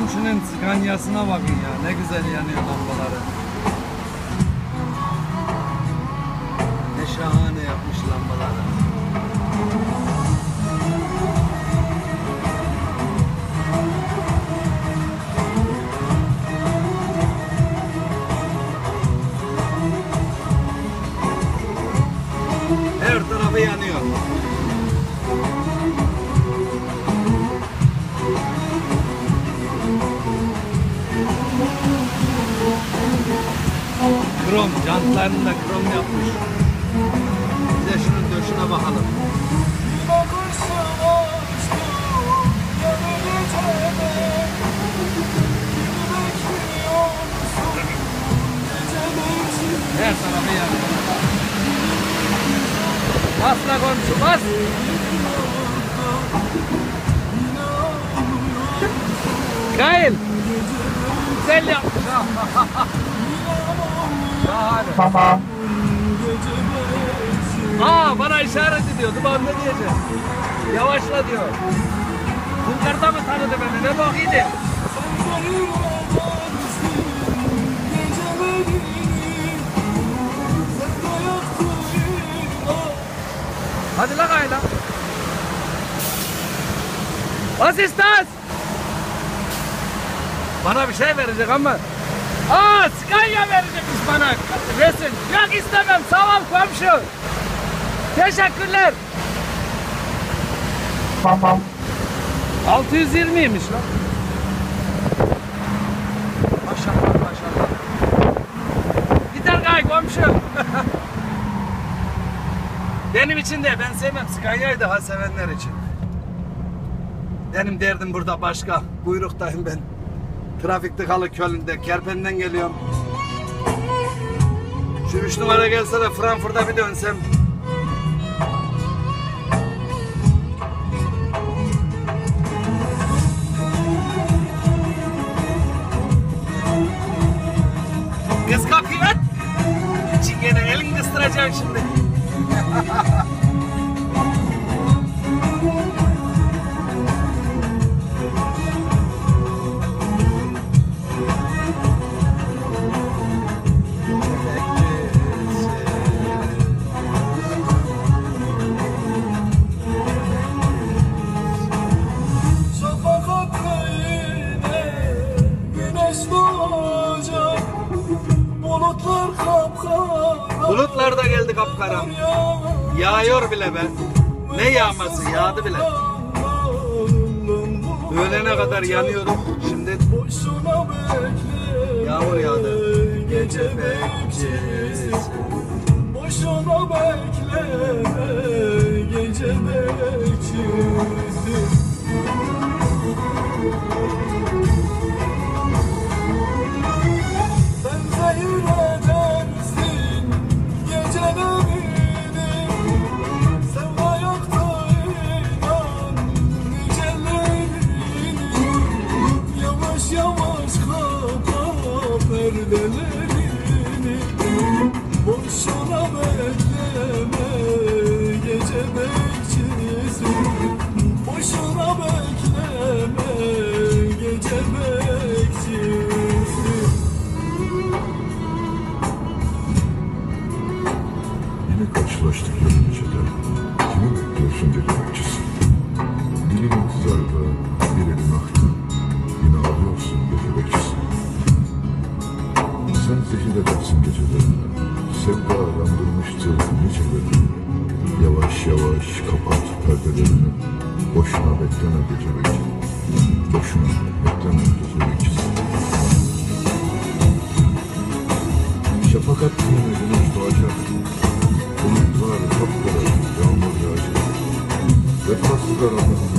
komşunun Scania'sına bakın ya. Ne güzel yanıyor lambaları. Ne şahane yapmış lambaları. Her tarafı yanıyor. Krom, jantlarını da krom yapmış. Bir de şunun döşüne bakalım. Her tarafı yanıyor. Bas la komşu, bas! Gail! Güzel yapmış ha! Tamam. Bana işaret ediyordu. Ben ne diyeceğim? Yavaşla diyor. Bunlarda mı tanıdı beni? Ne bakıydı? Hadi la Gayla. Asistan! Bana bir şey verecek ama. Scania verecekmiş bana resim. Yok istemem, sağ ol komşu. Teşekkürler. Tamam. 620'ymiş lan. Maşallah maşallah. Gider gay komşu. Benim için de, ben sevmem Scania'yı, daha sevenler için. Benim derdim burada başka. Buyruktayım ben. Trafik tıkalı Köln'de, Kerpen'den geliyorum. Şu 3 numara gelse de Frankfurt'a bir dönsem. Kız kapıyı aç. Çingene elini ısıracaksın şimdi. Bulutlar da geldi kapkara. Yağıyor bile be. Ne yağması? Yağdı bile. Öğlene kadar yanıyordum. Şimdi yağmur yağdı. Gece bekçisi. Boşuna bekleme. Gece bekçisi. Boşuna bekleme gece bekçisi. Boşuna bekleme gece bekçisi. Yine karşılaştık yarın gecede. Kimi bekliyorsun deli bekçisi? Dilin intizarda, bir elin aktı. Yine ağlıyorsun gece bekçisi. Sen zehir edersin gecelerine. Sevdalandırmıştı niceleri. Yavaş yavaş kapat perdelerini. Boşuna bekleme gece bekçisi. Boşuna bekleme gece bekçisi. Şafak attığın güneş doğacak. Bulutlar kapkara, yağmur yağacak. Vefasız aranın